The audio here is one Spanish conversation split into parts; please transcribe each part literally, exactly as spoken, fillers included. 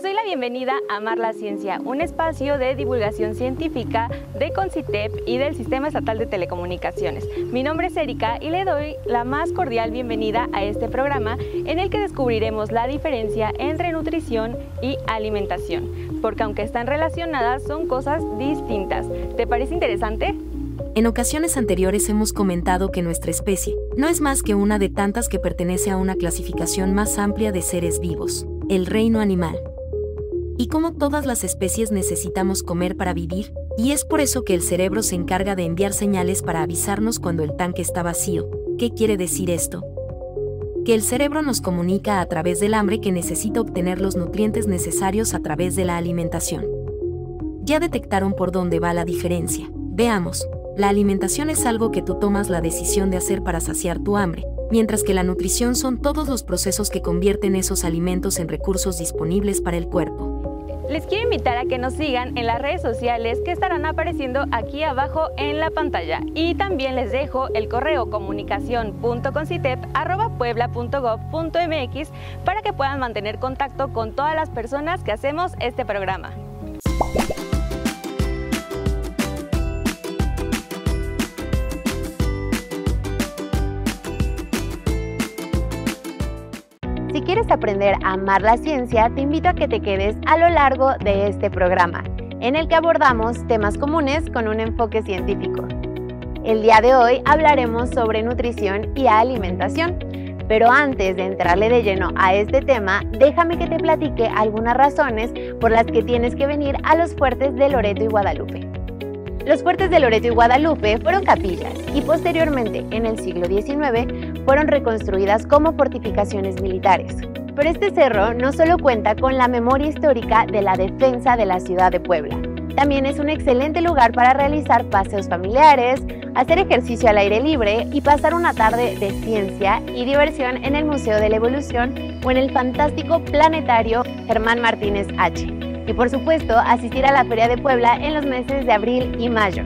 doy la bienvenida a Amar la Ciencia, un espacio de divulgación científica de CONCITEP y del Sistema Estatal de Telecomunicaciones. Mi nombre es Erika y le doy la más cordial bienvenida a este programa en el que descubriremos la diferencia entre nutrición y alimentación, porque aunque están relacionadas, son cosas distintas. ¿Te parece interesante? En ocasiones anteriores hemos comentado que nuestra especie no es más que una de tantas que pertenece a una clasificación más amplia de seres vivos, el reino animal. Y como todas las especies necesitamos comer para vivir, y es por eso que el cerebro se encarga de enviar señales para avisarnos cuando el tanque está vacío. ¿Qué quiere decir esto? Que el cerebro nos comunica a través del hambre que necesita obtener los nutrientes necesarios a través de la alimentación. ¿Ya detectaron por dónde va la diferencia? Veamos. La alimentación es algo que tú tomas la decisión de hacer para saciar tu hambre, mientras que la nutrición son todos los procesos que convierten esos alimentos en recursos disponibles para el cuerpo. Les quiero invitar a que nos sigan en las redes sociales que estarán apareciendo aquí abajo en la pantalla. Y también les dejo el correo comunicación punto concitep arroba puebla punto gob punto mx para que puedan mantener contacto con todas las personas que hacemos este programa. Si quieres aprender a amar la ciencia, te invito a que te quedes a lo largo de este programa, en el que abordamos temas comunes con un enfoque científico. El día de hoy hablaremos sobre nutrición y alimentación, pero antes de entrarle de lleno a este tema, déjame que te platique algunas razones por las que tienes que venir a los fuertes de Loreto y Guadalupe. Los fuertes de Loreto y Guadalupe fueron capillas y posteriormente, en el siglo diecinueve, fueron reconstruidas como fortificaciones militares. Pero este cerro no solo cuenta con la memoria histórica de la defensa de la ciudad de Puebla, también es un excelente lugar para realizar paseos familiares, hacer ejercicio al aire libre y pasar una tarde de ciencia y diversión en el Museo de la Evolución o en el fantástico planetario Germán Martínez H. Y por supuesto, asistir a la Feria de Puebla en los meses de abril y mayo.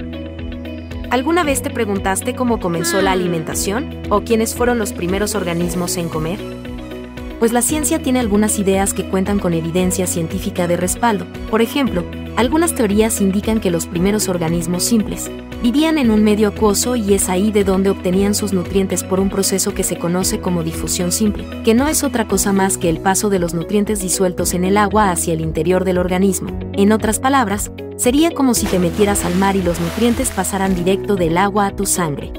¿Alguna vez te preguntaste cómo comenzó la alimentación o quiénes fueron los primeros organismos en comer? Pues la ciencia tiene algunas ideas que cuentan con evidencia científica de respaldo. Por ejemplo, algunas teorías indican que los primeros organismos simples vivían en un medio acuoso y es ahí de donde obtenían sus nutrientes por un proceso que se conoce como difusión simple, que no es otra cosa más que el paso de los nutrientes disueltos en el agua hacia el interior del organismo. En otras palabras, sería como si te metieras al mar y los nutrientes pasaran directo del agua a tu sangre.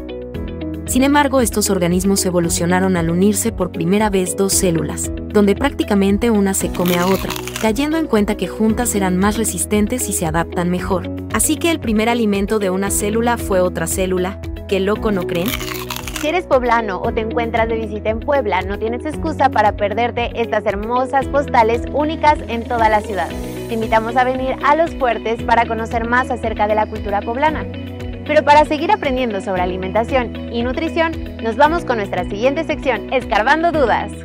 Sin embargo, estos organismos evolucionaron al unirse por primera vez dos células, donde prácticamente una se come a otra, cayendo en cuenta que juntas eran más resistentes y se adaptan mejor. Así que el primer alimento de una célula fue otra célula. ¿Qué loco, no creen? Si eres poblano o te encuentras de visita en Puebla, no tienes excusa para perderte estas hermosas postales únicas en toda la ciudad. Te invitamos a venir a Los Fuertes para conocer más acerca de la cultura poblana. Pero para seguir aprendiendo sobre alimentación y nutrición, nos vamos con nuestra siguiente sección, Escarbando Dudas.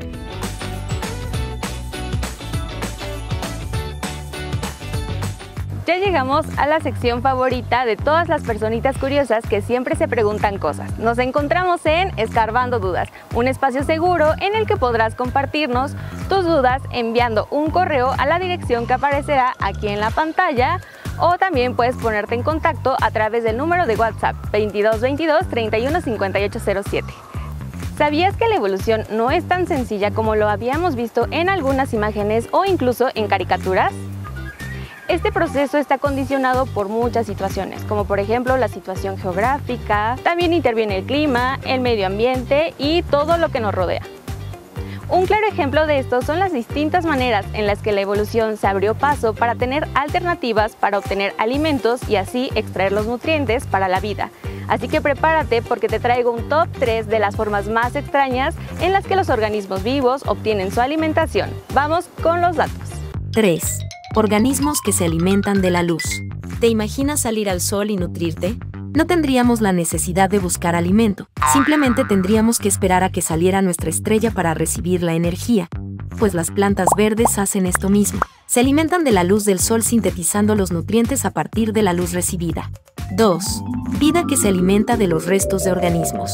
Ya llegamos a la sección favorita de todas las personitas curiosas que siempre se preguntan cosas. Nos encontramos en Escarbando Dudas, un espacio seguro en el que podrás compartirnos tus dudas enviando un correo a la dirección que aparecerá aquí en la pantalla, o también puedes ponerte en contacto a través del número de WhatsApp veintidós veintidós treinta y uno cincuenta y ocho cero siete. ¿Sabías que la evolución no es tan sencilla como lo habíamos visto en algunas imágenes o incluso en caricaturas? Este proceso está condicionado por muchas situaciones, como por ejemplo la situación geográfica, también interviene el clima, el medio ambiente y todo lo que nos rodea. Un claro ejemplo de esto son las distintas maneras en las que la evolución se abrió paso para tener alternativas para obtener alimentos y así extraer los nutrientes para la vida. Así que prepárate porque te traigo un top tres de las formas más extrañas en las que los organismos vivos obtienen su alimentación. Vamos con los datos. tres. Organismos que se alimentan de la luz. ¿Te imaginas salir al sol y nutrirte? No tendríamos la necesidad de buscar alimento, simplemente tendríamos que esperar a que saliera nuestra estrella para recibir la energía, pues las plantas verdes hacen esto mismo. Se alimentan de la luz del sol sintetizando los nutrientes a partir de la luz recibida. dos. Vida que se alimenta de los restos de organismos.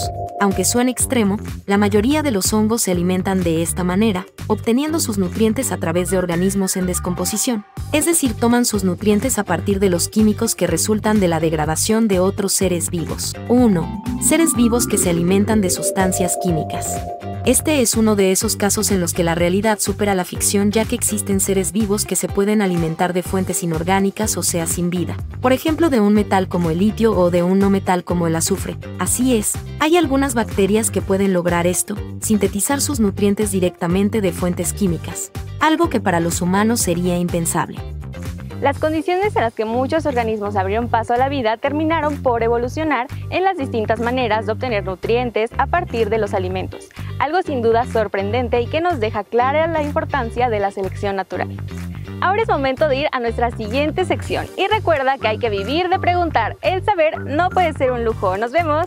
Aunque suene extremo, la mayoría de los hongos se alimentan de esta manera, obteniendo sus nutrientes a través de organismos en descomposición, es decir, toman sus nutrientes a partir de los químicos que resultan de la degradación de otros seres vivos. uno. Seres vivos que se alimentan de sustancias químicas. Este es uno de esos casos en los que la realidad supera la ficción, ya que existen seres vivos que se pueden alimentar de fuentes inorgánicas, o sea, sin vida. Por ejemplo, de un metal como el litio o de un no metal como el azufre. Así es, hay algunas bacterias que pueden lograr esto, sintetizar sus nutrientes directamente de fuentes químicas, algo que para los humanos sería impensable. Las condiciones en las que muchos organismos abrieron paso a la vida terminaron por evolucionar en las distintas maneras de obtener nutrientes a partir de los alimentos, algo sin duda sorprendente y que nos deja clara la importancia de la selección natural. Ahora es momento de ir a nuestra siguiente sección y recuerda que hay que vivir de preguntar, el saber no puede ser un lujo. ¡Nos vemos!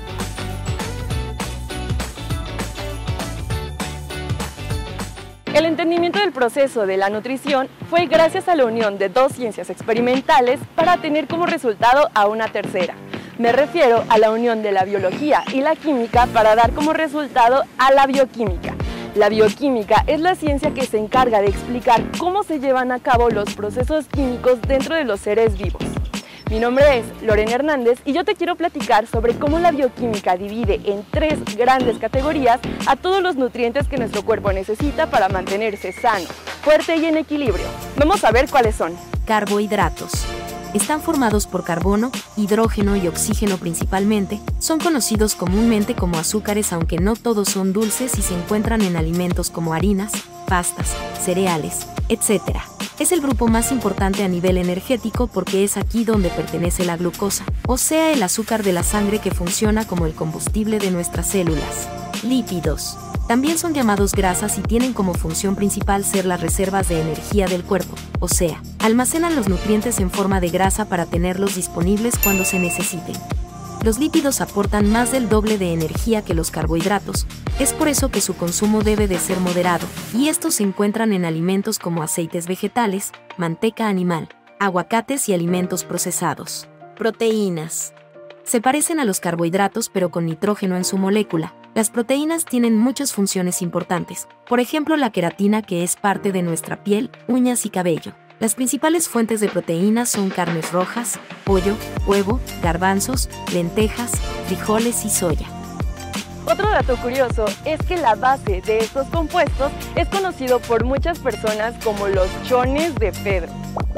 El entendimiento del proceso de la nutrición fue gracias a la unión de dos ciencias experimentales para tener como resultado a una tercera. Me refiero a la unión de la biología y la química para dar como resultado a la bioquímica. La bioquímica es la ciencia que se encarga de explicar cómo se llevan a cabo los procesos químicos dentro de los seres vivos. Mi nombre es Lorena Hernández y yo te quiero platicar sobre cómo la bioquímica divide en tres grandes categorías a todos los nutrientes que nuestro cuerpo necesita para mantenerse sano, fuerte y en equilibrio. Vamos a ver cuáles son. Carbohidratos. Están formados por carbono, hidrógeno y oxígeno principalmente, son conocidos comúnmente como azúcares, aunque no todos son dulces y se encuentran en alimentos como harinas, pastas, cereales, etcétera. Es el grupo más importante a nivel energético porque es aquí donde pertenece la glucosa, o sea, el azúcar de la sangre que funciona como el combustible de nuestras células. Lípidos. También son llamados grasas y tienen como función principal ser las reservas de energía del cuerpo, o sea, almacenan los nutrientes en forma de grasa para tenerlos disponibles cuando se necesiten. Los lípidos aportan más del doble de energía que los carbohidratos, es por eso que su consumo debe de ser moderado, y estos se encuentran en alimentos como aceites vegetales, manteca animal, aguacates y alimentos procesados. Proteínas. Se parecen a los carbohidratos pero con nitrógeno en su molécula. Las proteínas tienen muchas funciones importantes, por ejemplo la queratina, que es parte de nuestra piel, uñas y cabello. Las principales fuentes de proteínas son carnes rojas, pollo, huevo, garbanzos, lentejas, frijoles y soya. Otro dato curioso es que la base de estos compuestos es conocido por muchas personas como los chones de Pedro.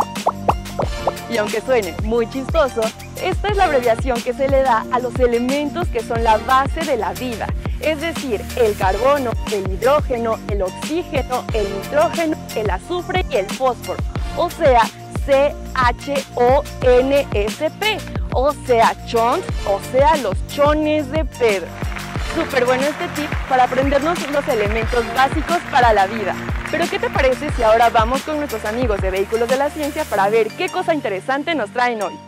Y aunque suene muy chistoso, esta es la abreviación que se le da a los elementos que son la base de la vida, es decir, el carbono, el hidrógeno, el oxígeno, el nitrógeno, el azufre y el fósforo, o sea, C H O N S P, o sea, chons, o sea, los chones de Pedro. Súper bueno este tip para aprendernos los elementos básicos para la vida. Pero ¿qué te parece si ahora vamos con nuestros amigos de Vehículos de la Ciencia para ver qué cosa interesante nos traen hoy?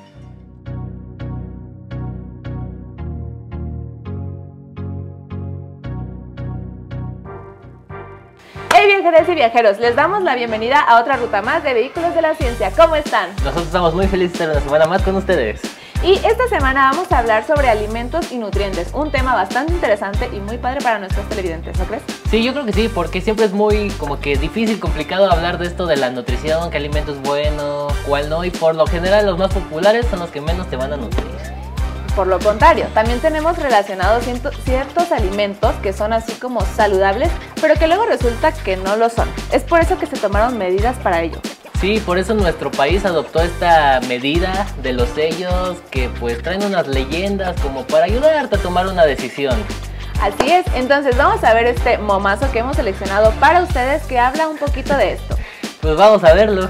Hey viajeros y viajeros, les damos la bienvenida a otra ruta más de Vehículos de la Ciencia. ¿Cómo están? Nosotros estamos muy felices de estar una semana más con ustedes. Y esta semana vamos a hablar sobre alimentos y nutrientes, un tema bastante interesante y muy padre para nuestros televidentes, ¿no crees? Sí, yo creo que sí, porque siempre es muy como que difícil, complicado hablar de esto de la nutrición, qué alimento es bueno, cuál no, y por lo general los más populares son los que menos te van a nutrir. Por lo contrario, también tenemos relacionados ciertos alimentos que son así como saludables, pero que luego resulta que no lo son. Es por eso que se tomaron medidas para ello. Sí, por eso nuestro país adoptó esta medida de los sellos que pues traen unas leyendas como para ayudarte a tomar una decisión. Así es, entonces vamos a ver este momazo que hemos seleccionado para ustedes que habla un poquito de esto. Pues vamos a verlo.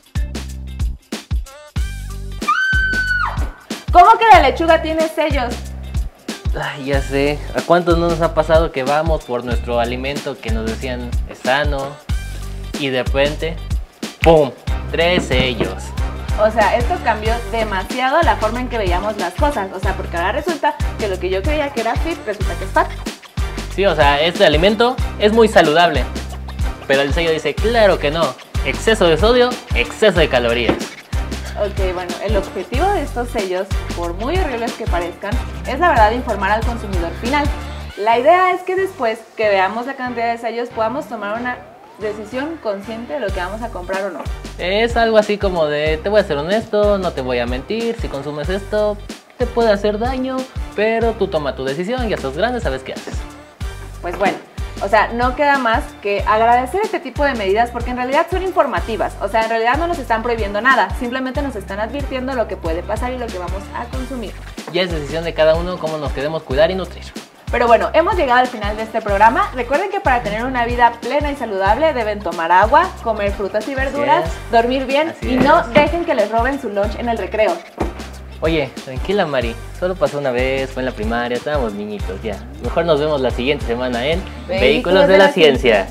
¿Cómo que la lechuga tiene sellos? Ay, ya sé, ¿a cuántos no nos ha pasado que vamos por nuestro alimento que nos decían es sano y de repente, ¡pum!, tres sellos? O sea, esto cambió demasiado la forma en que veíamos las cosas, o sea, porque ahora resulta que lo que yo creía que era fit, resulta que es fat. Sí, o sea, este alimento es muy saludable, pero el sello dice, claro que no, exceso de sodio, exceso de calorías. Ok, bueno, el objetivo de estos sellos, por muy horribles que parezcan, es la verdad informar al consumidor final. La idea es que después que veamos la cantidad de sellos podamos tomar una decisión consciente de lo que vamos a comprar o no. Es algo así como de, te voy a ser honesto, no te voy a mentir, si consumes esto te puede hacer daño, pero tú toma tu decisión, ya estás grande, sabes qué haces. Pues bueno, o sea, no queda más que agradecer este tipo de medidas porque en realidad son informativas, o sea, en realidad no nos están prohibiendo nada, simplemente nos están advirtiendo lo que puede pasar y lo que vamos a consumir. Ya es decisión de cada uno cómo nos queremos cuidar y nutrir. Pero bueno, hemos llegado al final de este programa. Recuerden que para tener una vida plena y saludable deben tomar agua, comer frutas y verduras, dormir bien Así y es. no dejen que les roben su lunch en el recreo. Oye, tranquila Mari, solo pasó una vez, fue en la primaria, estábamos niñitos ya. Mejor nos vemos la siguiente semana en Vehículos Vehículos de de la la Ciencia.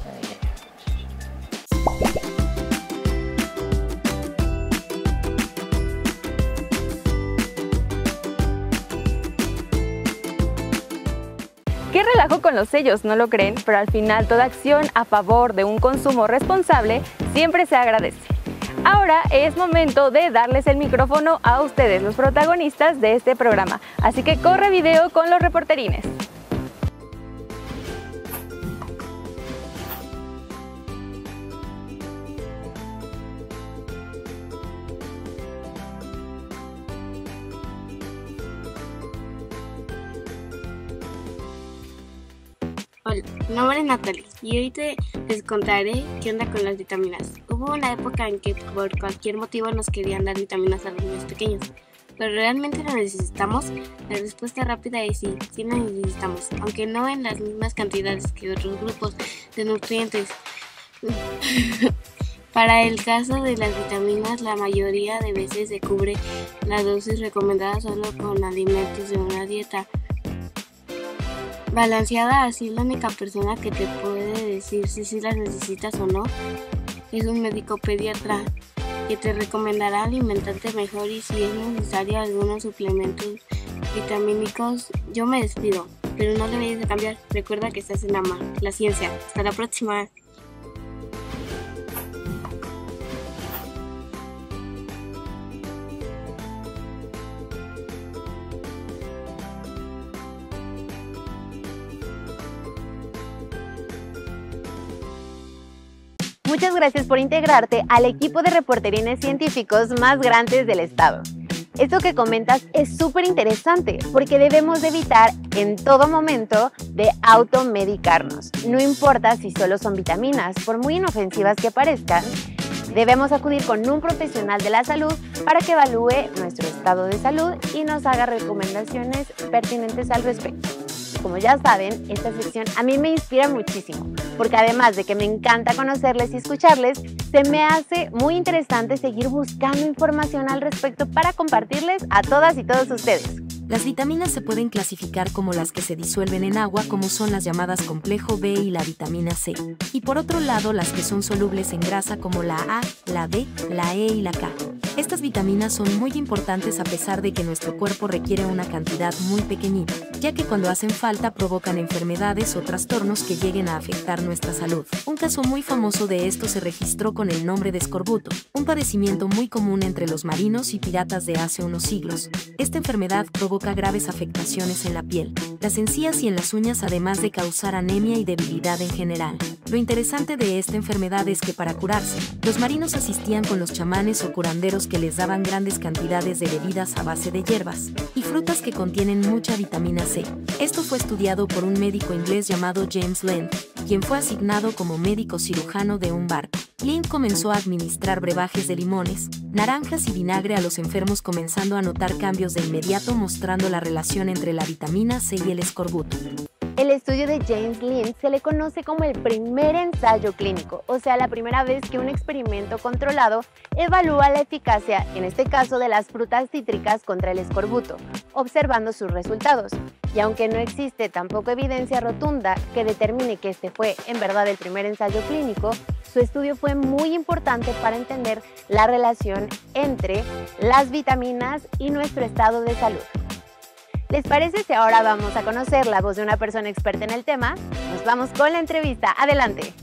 Qué relajo con los sellos, ¿no lo creen? Pero al final toda acción a favor de un consumo responsable siempre se agradece. Ahora es momento de darles el micrófono a ustedes, los protagonistas de este programa. Así que corre video con los reporterines. Hola, mi nombre es Natalie y hoy te les contaré qué onda con las vitaminas. Hubo una época en que por cualquier motivo nos querían dar vitaminas a los niños pequeños, pero ¿realmente las necesitamos? La respuesta rápida es sí, sí las necesitamos, aunque no en las mismas cantidades que otros grupos de nutrientes. Para el caso de las vitaminas, la mayoría de veces se cubre la dosis recomendada solo con alimentos de una dieta balanceada. Así la única persona que te puede decir si sí las necesitas o no es un médico pediatra que te recomendará alimentarte mejor y si es necesario algunos suplementos vitamínicos. Yo me despido, pero no deberías de cambiar. Recuerda que estás en AMA, la ciencia. Hasta la próxima. Muchas gracias por integrarte al equipo de reporterines científicos más grandes del estado. Esto que comentas es súper interesante porque debemos de evitar en todo momento de automedicarnos. No importa si solo son vitaminas, por muy inofensivas que parezcan, debemos acudir con un profesional de la salud para que evalúe nuestro estado de salud y nos haga recomendaciones pertinentes al respecto. Como ya saben, esta sección a mí me inspira muchísimo, porque además de que me encanta conocerles y escucharles, se me hace muy interesante seguir buscando información al respecto para compartirles a todas y todos ustedes. Las vitaminas se pueden clasificar como las que se disuelven en agua, como son las llamadas complejo B y la vitamina C. Y por otro lado, las que son solubles en grasa, como la A, la D, la E y la K. Estas vitaminas son muy importantes a pesar de que nuestro cuerpo requiere una cantidad muy pequeñita, ya que cuando hacen falta provocan enfermedades o trastornos que lleguen a afectar nuestra salud. Un caso muy famoso de esto se registró con el nombre de escorbuto, un padecimiento muy común entre los marinos y piratas de hace unos siglos. Esta enfermedad provoca graves afectaciones en la piel, las encías y en las uñas, además de causar anemia y debilidad en general. Lo interesante de esta enfermedad es que para curarse, los marinos asistían con los chamanes o curanderos que les daban grandes cantidades de bebidas a base de hierbas y frutas que contienen mucha vitamina C. Esto fue estudiado por un médico inglés llamado James Lind, quien fue asignado como médico cirujano de un barco. Lind comenzó a administrar brebajes de limones, naranjas y vinagre a los enfermos, comenzando a notar cambios de inmediato, mostrando la relación entre la vitamina C y el escorbuto. El estudio de James Lind se le conoce como el primer ensayo clínico, o sea, la primera vez que un experimento controlado evalúa la eficacia, en este caso de las frutas cítricas, contra el escorbuto, observando sus resultados. Y aunque no existe tampoco evidencia rotunda que determine que este fue en verdad el primer ensayo clínico, su estudio fue muy importante para entender la relación entre las vitaminas y nuestro estado de salud. ¿Les parece si ahora vamos a conocer la voz de una persona experta en el tema? Nos vamos con la entrevista. ¡Adelante!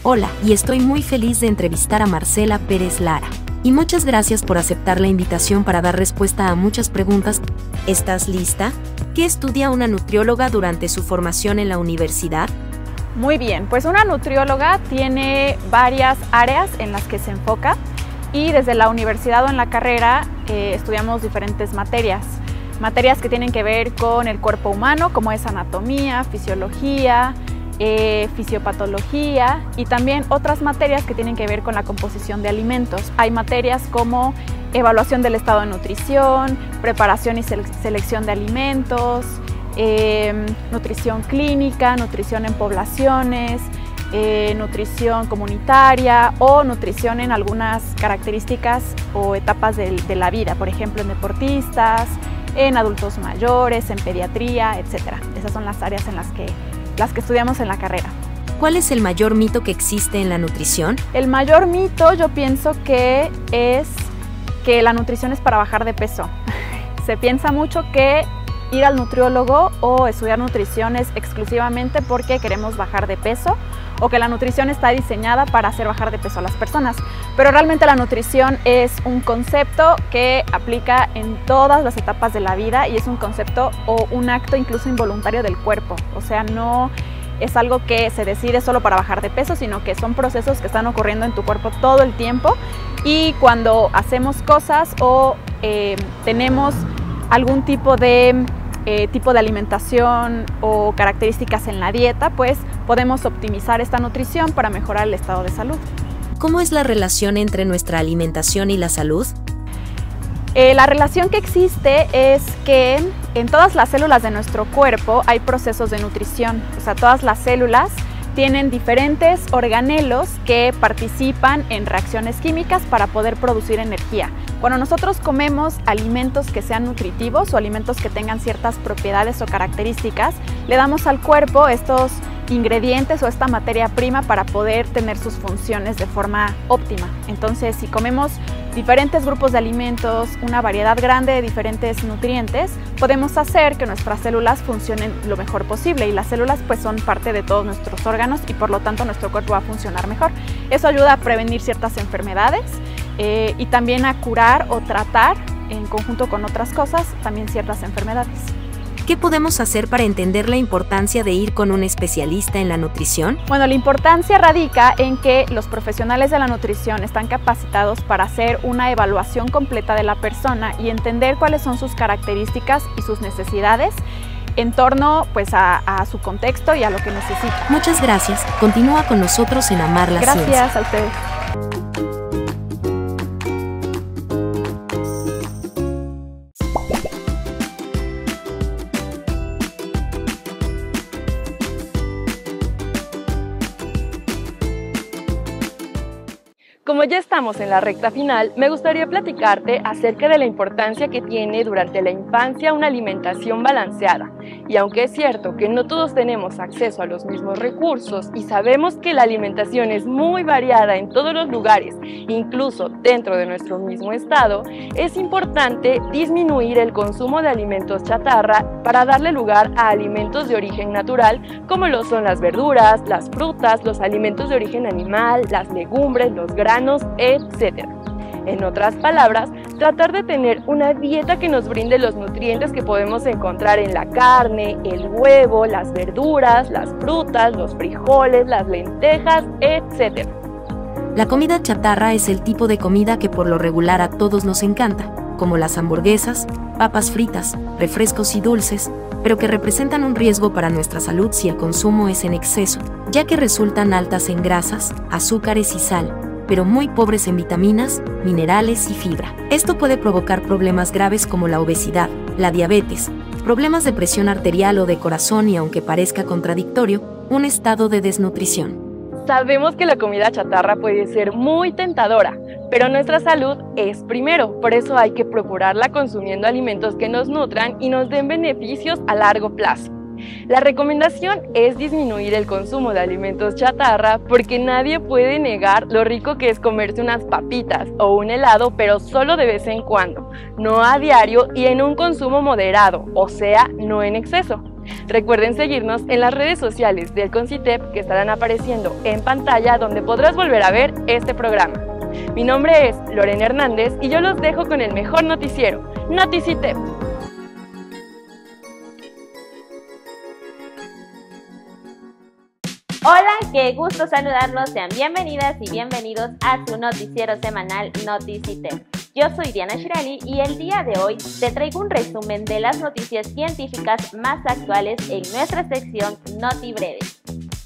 Hola, y estoy muy feliz de entrevistar a Marcela Pérez Lara. Y muchas gracias por aceptar la invitación para dar respuesta a muchas preguntas. ¿Estás lista? ¿Qué estudia una nutrióloga durante su formación en la universidad? Muy bien, pues una nutrióloga tiene varias áreas en las que se enfoca y desde la universidad o en la carrera eh, estudiamos diferentes materias. Materias que tienen que ver con el cuerpo humano, como es anatomía, fisiología, Eh, fisiopatología y también otras materias que tienen que ver con la composición de alimentos. Hay materias como evaluación del estado de nutrición, preparación y sele- selección de alimentos, eh, nutrición clínica, nutrición en poblaciones, eh, nutrición comunitaria o nutrición en algunas características o etapas de, de la vida, por ejemplo en deportistas, en adultos mayores, en pediatría, etcétera. Esas son las áreas en las que las que estudiamos en la carrera. ¿Cuál es el mayor mito que existe en la nutrición? El mayor mito yo pienso que es que la nutrición es para bajar de peso. Se piensa mucho que ir al nutriólogo o estudiar nutrición es exclusivamente porque queremos bajar de peso o que la nutrición está diseñada para hacer bajar de peso a las personas. Pero realmente la nutrición es un concepto que aplica en todas las etapas de la vida y es un concepto o un acto incluso involuntario del cuerpo. O sea, no es algo que se decide solo para bajar de peso, sino que son procesos que están ocurriendo en tu cuerpo todo el tiempo y cuando hacemos cosas o eh, tenemos algún tipo de Eh, tipo de alimentación o características en la dieta, pues podemos optimizar esta nutrición para mejorar el estado de salud. ¿Cómo es la relación entre nuestra alimentación y la salud? Eh, la relación que existe es que en todas las células de nuestro cuerpo hay procesos de nutrición, o sea, todas las células tienen diferentes organelos que participan en reacciones químicas para poder producir energía. Cuando nosotros comemos alimentos que sean nutritivos o alimentos que tengan ciertas propiedades o características, le damos al cuerpo estos ingredientes o esta materia prima para poder tener sus funciones de forma óptima. Entonces, si comemos diferentes grupos de alimentos, una variedad grande de diferentes nutrientes, podemos hacer que nuestras células funcionen lo mejor posible y las células pues son parte de todos nuestros órganos y por lo tanto nuestro cuerpo va a funcionar mejor. Eso ayuda a prevenir ciertas enfermedades eh, y también a curar o tratar en conjunto con otras cosas también ciertas enfermedades. ¿Qué podemos hacer para entender la importancia de ir con un especialista en la nutrición? Bueno, la importancia radica en que los profesionales de la nutrición están capacitados para hacer una evaluación completa de la persona y entender cuáles son sus características y sus necesidades en torno pues, a, a su contexto y a lo que necesita. Muchas gracias. Continúa con nosotros en Amar la Gracias Ciencia. a ustedes. Como ya estamos en la recta final, me gustaría platicarte acerca de la importancia que tiene durante la infancia una alimentación balanceada. Y aunque es cierto que no todos tenemos acceso a los mismos recursos y sabemos que la alimentación es muy variada en todos los lugares, incluso dentro de nuestro mismo estado, es importante disminuir el consumo de alimentos chatarra para darle lugar a alimentos de origen natural, como lo son las verduras, las frutas, los alimentos de origen animal, las legumbres, los granos, etcétera. En otras palabras, tratar de tener una dieta que nos brinde los nutrientes que podemos encontrar en la carne, el huevo, las verduras, las frutas, los frijoles, las lentejas, etcétera. La comida chatarra es el tipo de comida que por lo regular a todos nos encanta, como las hamburguesas, papas fritas, refrescos y dulces, pero que representan un riesgo para nuestra salud si el consumo es en exceso, ya que resultan altas en grasas, azúcares y sal, pero muy pobres en vitaminas, minerales y fibra. Esto puede provocar problemas graves como la obesidad, la diabetes, problemas de presión arterial o de corazón y, aunque parezca contradictorio, un estado de desnutrición. Sabemos que la comida chatarra puede ser muy tentadora, pero nuestra salud es primero, por eso hay que procurarla consumiendo alimentos que nos nutran y nos den beneficios a largo plazo. La recomendación es disminuir el consumo de alimentos chatarra porque nadie puede negar lo rico que es comerse unas papitas o un helado, pero solo de vez en cuando, no a diario y en un consumo moderado, o sea, no en exceso. Recuerden seguirnos en las redes sociales del CONCITEP que estarán apareciendo en pantalla, donde podrás volver a ver este programa. Mi nombre es Lorena Hernández y yo los dejo con el mejor noticiero, NotiCITEP. Hola, qué gusto saludarlos, sean bienvenidas y bienvenidos a su noticiero semanal NotiCITEP. Yo soy Diana Shirali y el día de hoy te traigo un resumen de las noticias científicas más actuales en nuestra sección NotiBreves.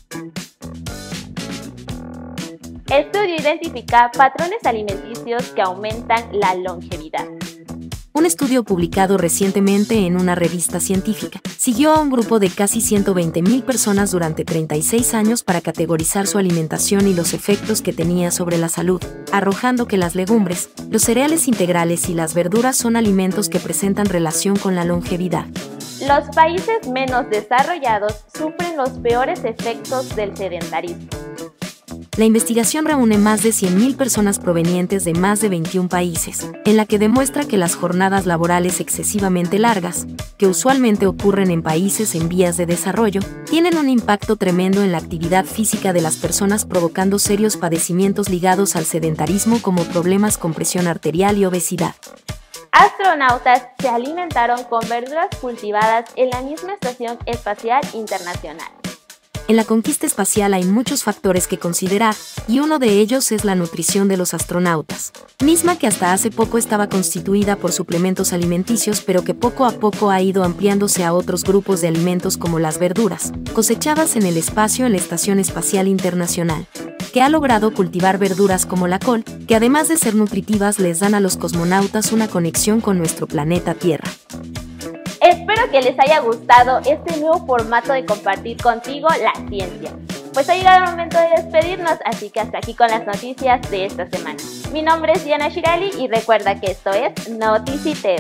Estudio identifica patrones alimenticios que aumentan la longevidad. Un estudio publicado recientemente en una revista científica siguió a un grupo de casi ciento veinte mil personas durante treinta y seis años para categorizar su alimentación y los efectos que tenía sobre la salud, arrojando que las legumbres, los cereales integrales y las verduras son alimentos que presentan relación con la longevidad. Los países menos desarrollados sufren los peores efectos del sedentarismo. La investigación reúne más de cien mil personas provenientes de más de veintiún países, en la que demuestra que las jornadas laborales excesivamente largas, que usualmente ocurren en países en vías de desarrollo, tienen un impacto tremendo en la actividad física de las personas, provocando serios padecimientos ligados al sedentarismo como problemas con presión arterial y obesidad. Astronautas se alimentaron con verduras cultivadas en la misma Estación Espacial Internacional. En la conquista espacial hay muchos factores que considerar, y uno de ellos es la nutrición de los astronautas, misma que hasta hace poco estaba constituida por suplementos alimenticios, pero que poco a poco ha ido ampliándose a otros grupos de alimentos como las verduras, cosechadas en el espacio en la Estación Espacial Internacional, que ha logrado cultivar verduras como la col, que además de ser nutritivas les dan a los cosmonautas una conexión con nuestro planeta Tierra. Espero que les haya gustado este nuevo formato de compartir contigo la ciencia. Pues ha llegado el momento de despedirnos, así que hasta aquí con las noticias de esta semana. Mi nombre es Diana Shirali y recuerda que esto es NotiCITEP.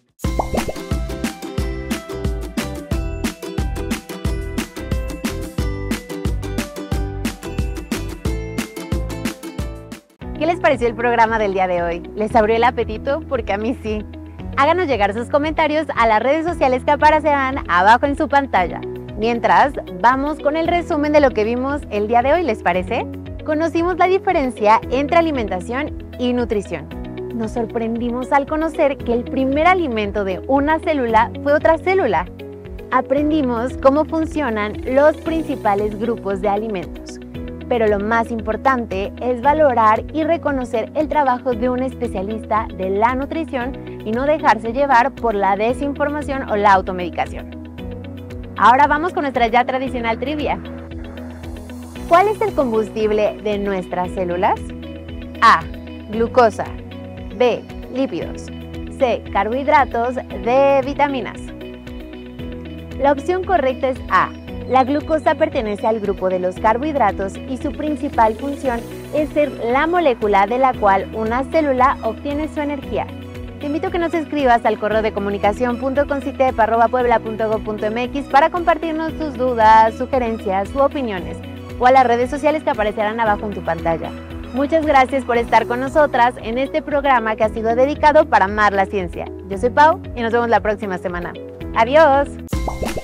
¿Qué les pareció el programa del día de hoy? ¿Les abrió el apetito? Porque a mí sí. Háganos llegar sus comentarios a las redes sociales que aparecerán abajo en su pantalla. Mientras, vamos con el resumen de lo que vimos el día de hoy, ¿les parece? Conocimos la diferencia entre alimentación y nutrición. Nos sorprendimos al conocer que el primer alimento de una célula fue otra célula. Aprendimos cómo funcionan los principales grupos de alimentos. Pero lo más importante es valorar y reconocer el trabajo de un especialista de la nutrición y no dejarse llevar por la desinformación o la automedicación. Ahora vamos con nuestra ya tradicional trivia. ¿Cuál es el combustible de nuestras células? A. Glucosa. B. Lípidos. C. Carbohidratos. D. Vitaminas. La opción correcta es A. La glucosa pertenece al grupo de los carbohidratos y su principal función es ser la molécula de la cual una célula obtiene su energía. Te invito a que nos escribas al correo de comunicación punto concitep arroba puebla punto gob punto mx para compartirnos tus dudas, sugerencias u opiniones, o a las redes sociales que aparecerán abajo en tu pantalla. Muchas gracias por estar con nosotras en este programa que ha sido dedicado para amar la ciencia. Yo soy Pau y nos vemos la próxima semana. ¡Adiós!